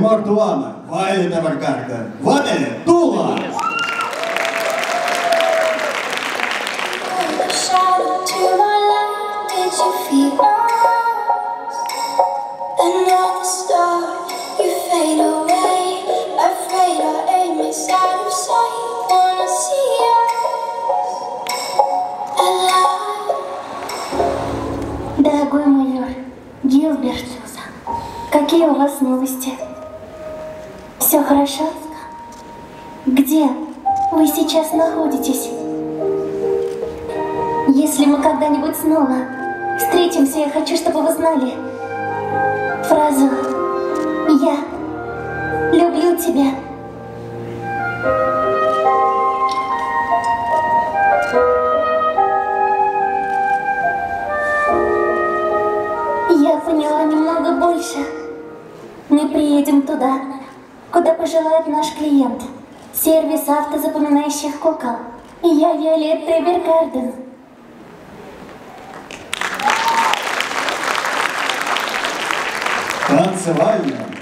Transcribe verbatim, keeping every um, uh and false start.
Мартуана, Вайлет Эвергарден, Ванеле Тула! Дорогой майор Гилберт, какие у вас новости? Все хорошо? Где вы сейчас находитесь? Если мы когда-нибудь снова встретимся, я хочу, чтобы вы знали фразу «Я люблю тебя». Я поняла немного больше. Мы приедем туда, куда пожелает наш клиент. Сервис автозапоминающих кукол. И я Виолетта Эвергарден. Танцевальная